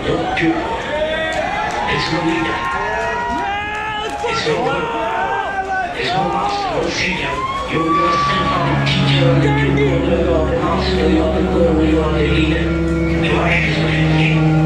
no pupil. It's no leader. It's no one. It's no master, no figure. You're yourself, the teacher, the pupil, you're the master, you're the guru, you're the leader. You are everything.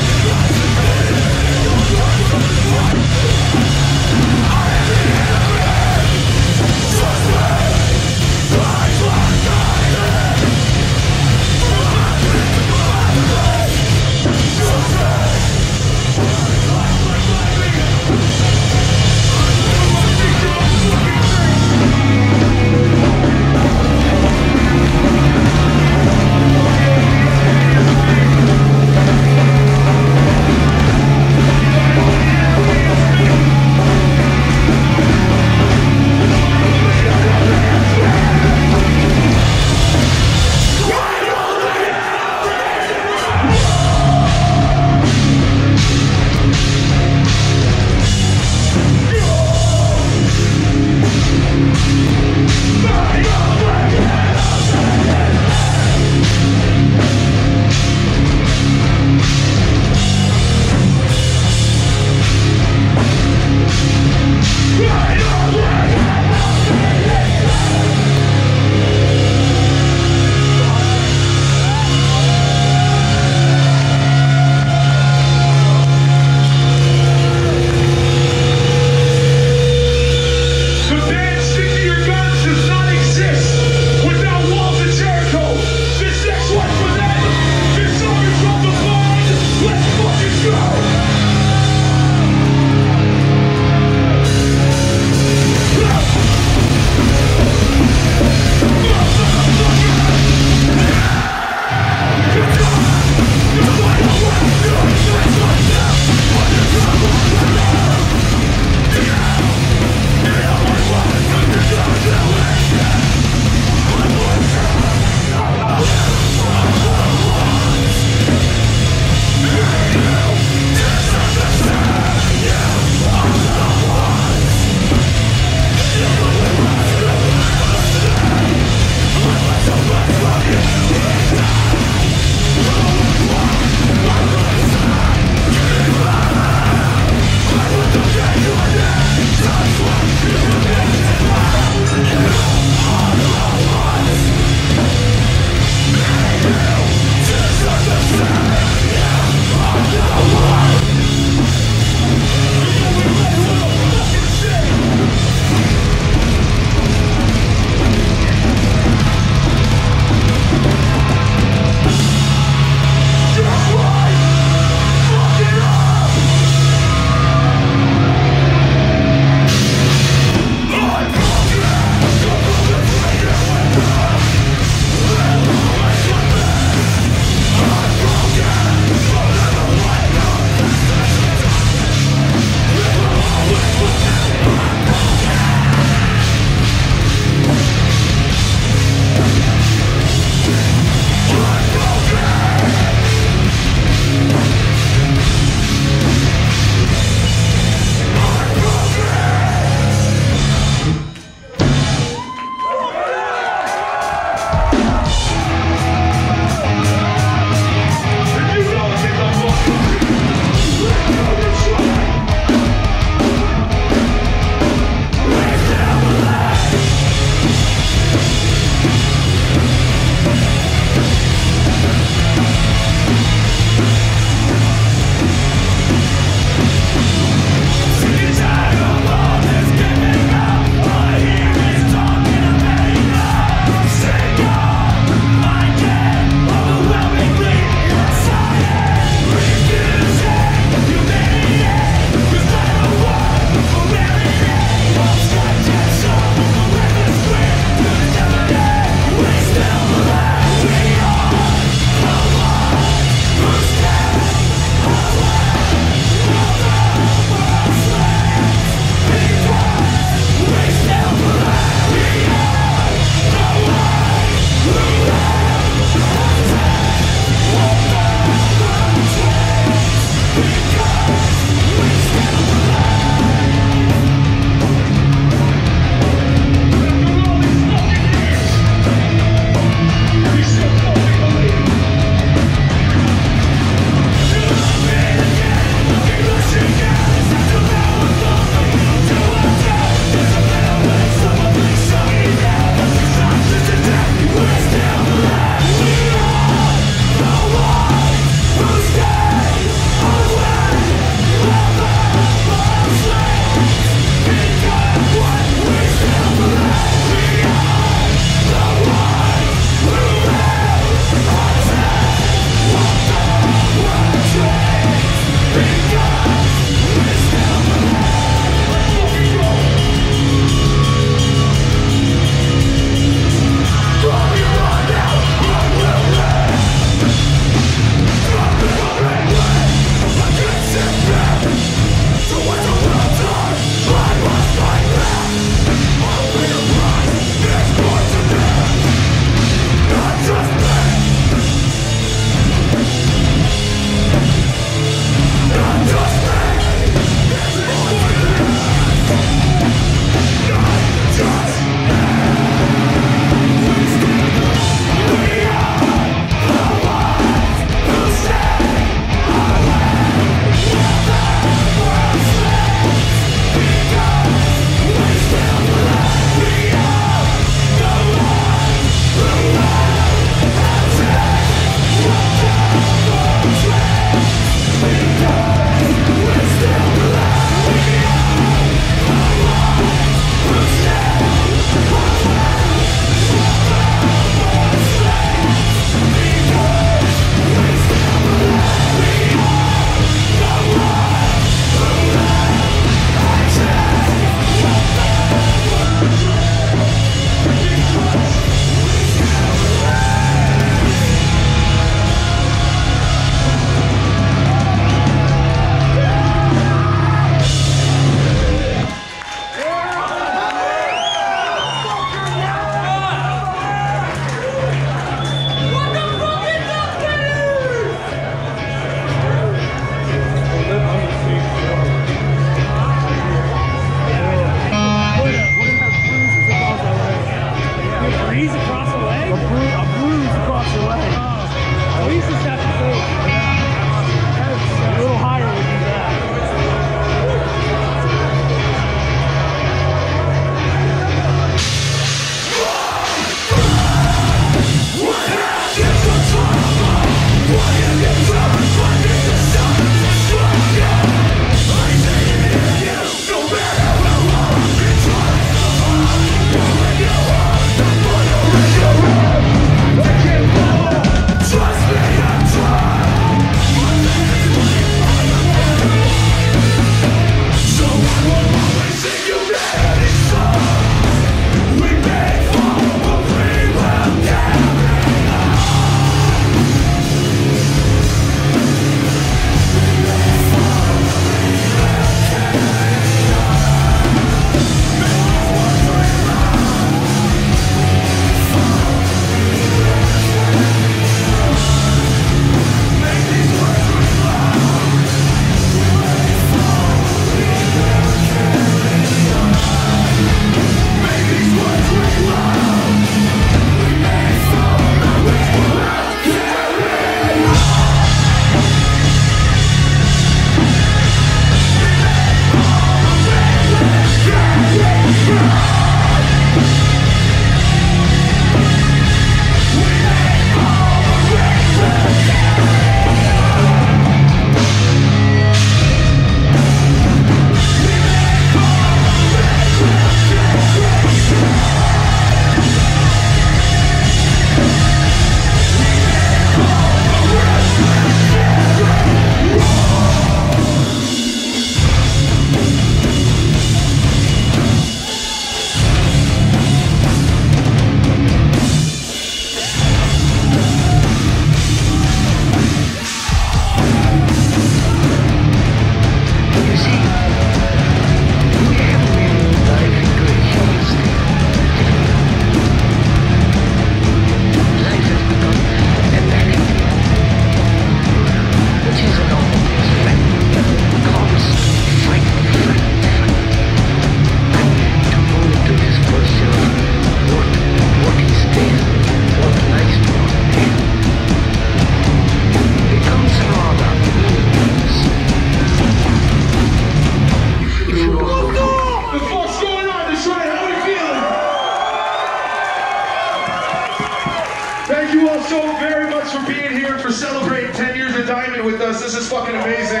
Diamond with us. This is fucking amazing.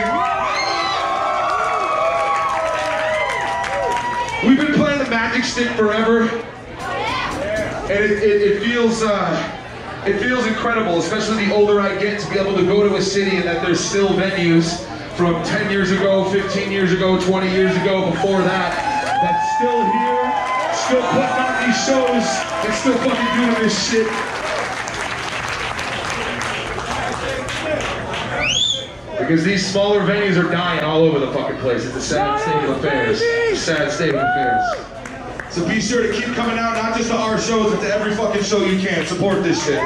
We've been playing the Magic Stick forever, and it feels incredible, especially the older I get, to be able to go to a city and that there's still venues from 10 years ago, 15 years ago, 20 years ago, before that, that's still here, still putting on these shows, and still fucking doing this shit. Because these smaller venues are dying all over the fucking place. It's a sad state of affairs. It's a sad state of affairs. So be sure to keep coming out, not just to our shows, but to every fucking show you can. Support this shit.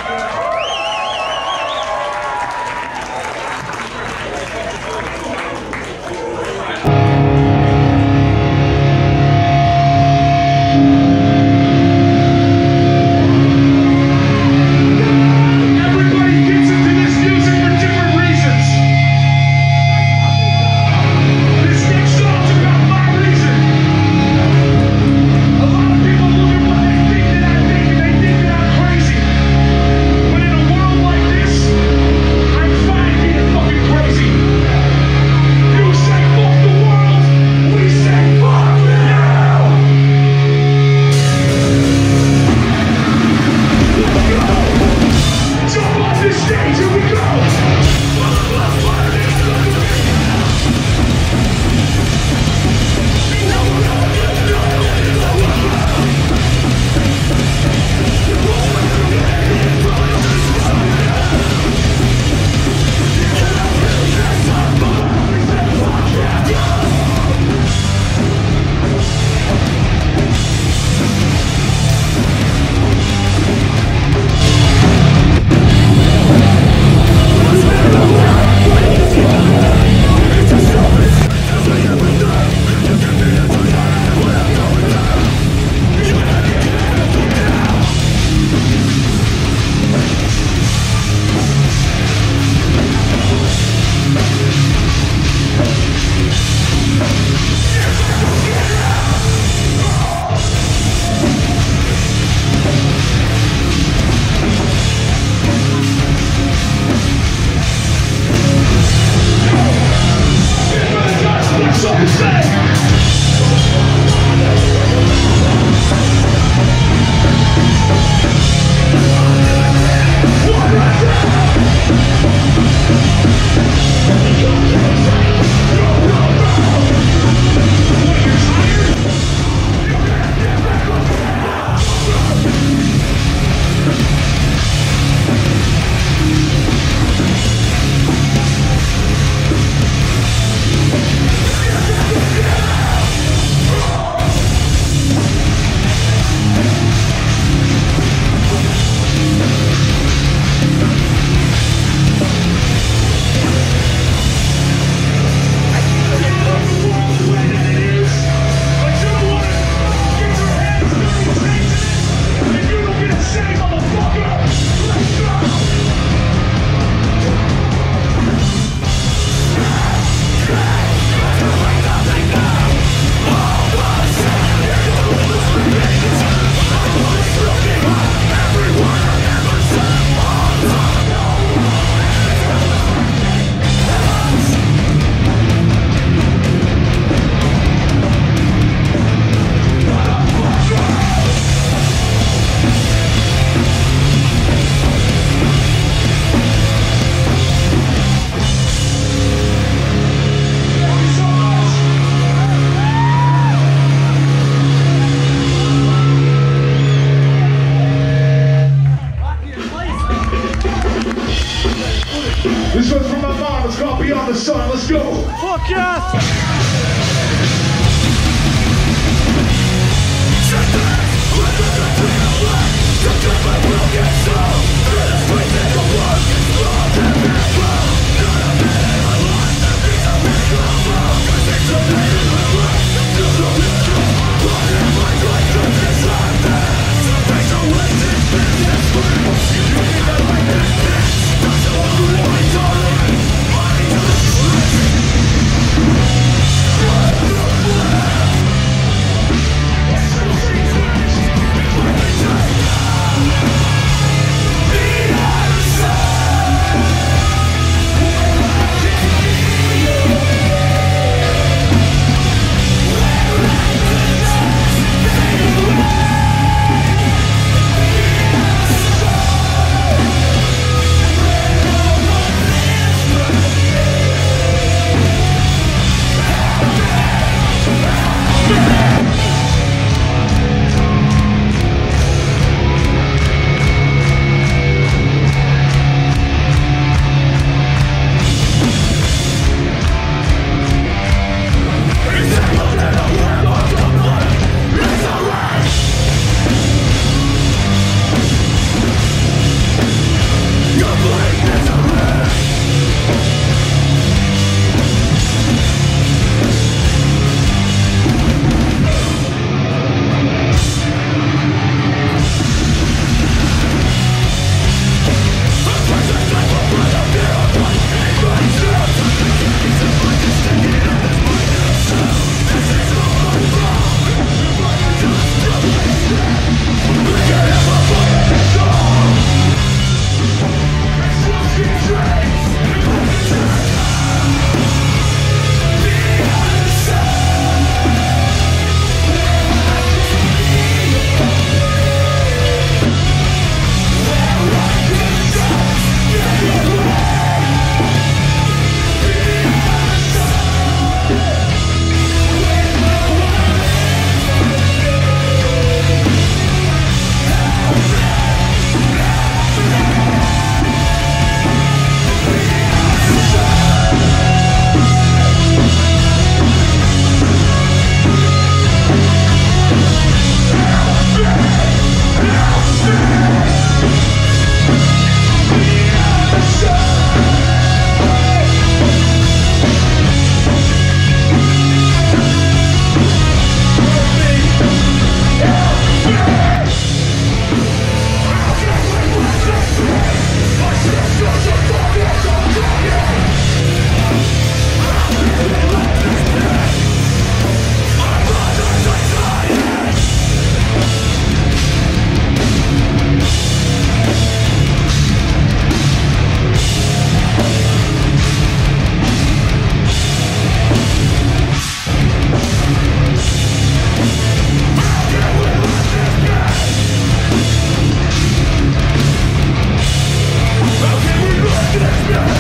This one's from my mom. It's called Beyond the Sun. Let's go. Fuck yes!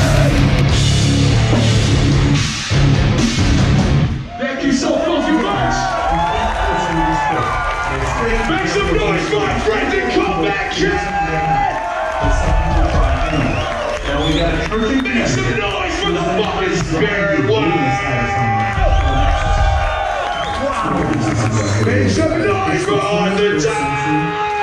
Thank you so fucking much. Make some noise for my friends in Comeback Kid. Make some noise for the fucking Spirit World. Make some noise for the time.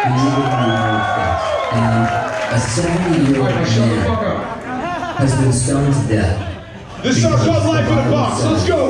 And a 70-year-old man has been stoned to death. This song's called Life in a Box. Let's go.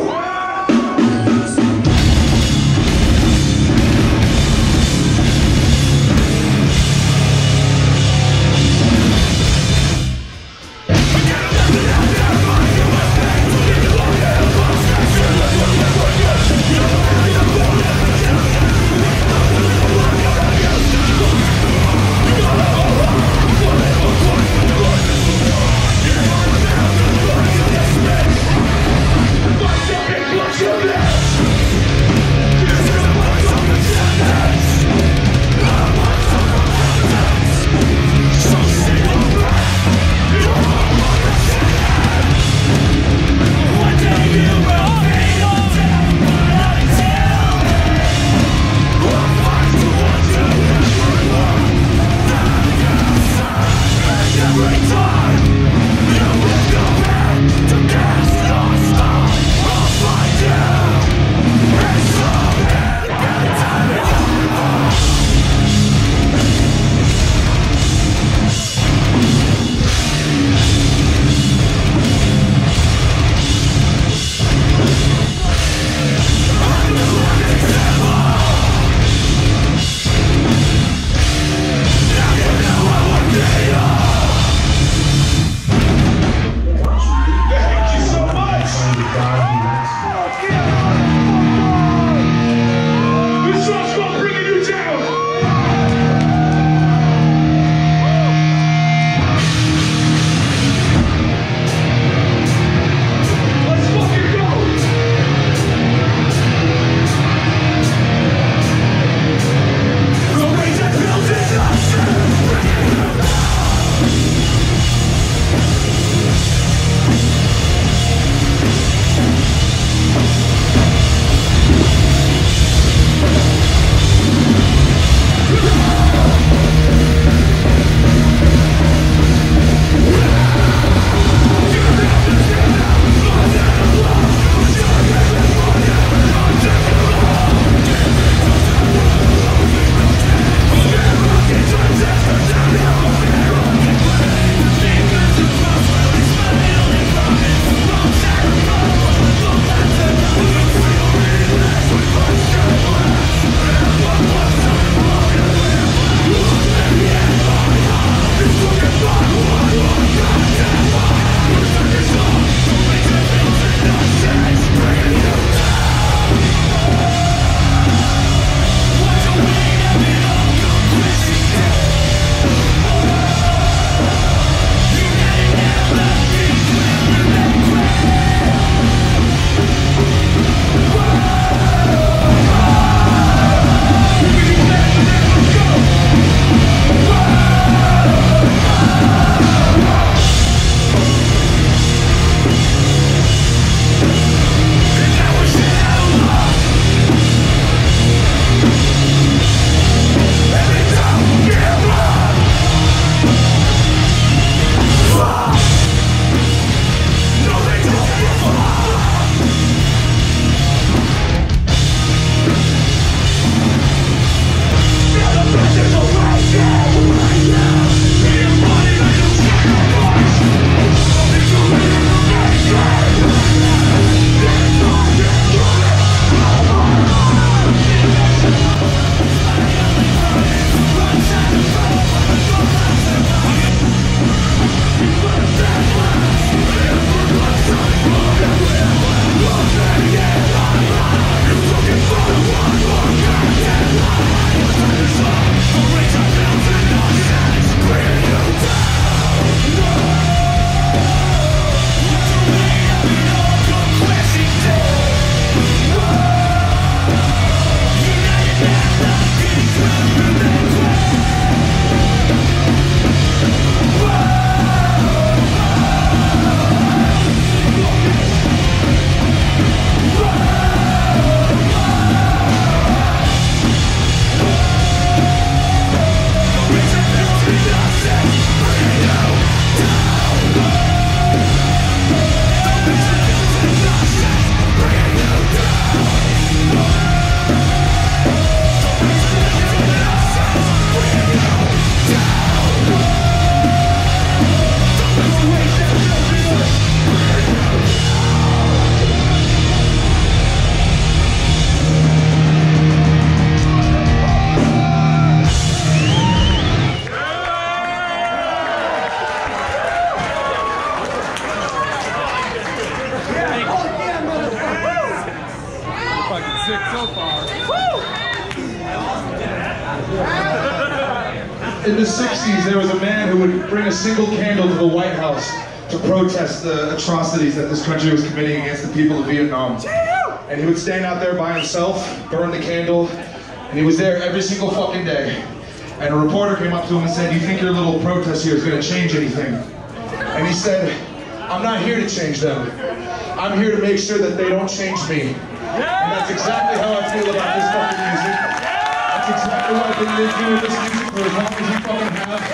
In the 60s, there was a man who would bring a single candle to the White House to protest the atrocities that this country was committing against the people of Vietnam. And he would stand out there by himself, burn the candle, and he was there every single fucking day. And a reporter came up to him and said, "Do you think your little protest here is going to change anything?" And he said, "I'm not here to change them. I'm here to make sure that they don't change me." And that's exactly how I feel about this fucking music. That's exactly what I've been doing this music for as long as you fucking have.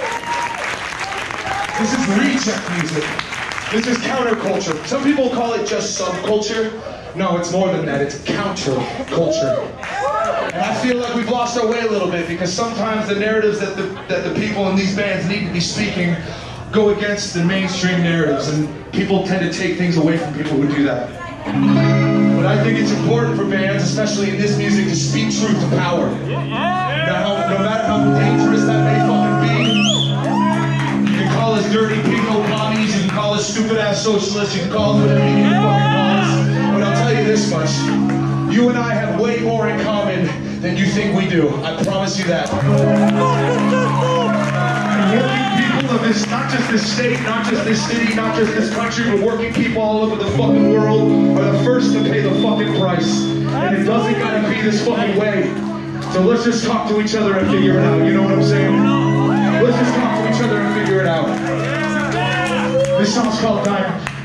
This is reject music. This is counterculture. Some people call it just subculture. No, it's more than that. It's counterculture. And I feel like we've lost our way a little bit because sometimes the narratives that the people in these bands need to be speaking go against the mainstream narratives, and people tend to take things away from people who do that. But I think it's important for bands, especially in this music, to speak truth to power. No matter how dangerous that may fucking be, you can call us dirty pinko commies, you can call us stupid ass socialists, you can call us whatever you need to fucking call us. But I'll tell you this much, you and I have way more in common than you think we do. I promise you that. Working people of this, not just this state, not just this city, not just this country, but working people all over the fucking world are the first to pay the fucking price. And it doesn't gotta be this fucking way. So let's just talk to each other and figure it out. You know what I'm saying? Let's just talk to each other and figure it out. This song's called Diamond.